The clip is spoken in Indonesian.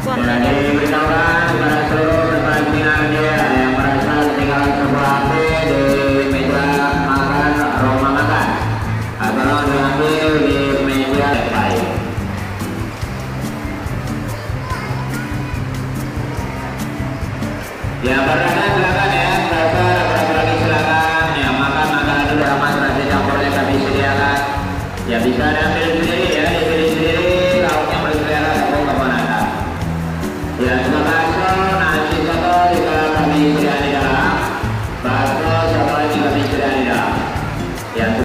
konten ya. Diberitahukan kepada seluruh peserta binaan yang merasa ketinggalan sebuah HP di meja makan rumah makan, tolong diambil di meja yang lain. Yang berada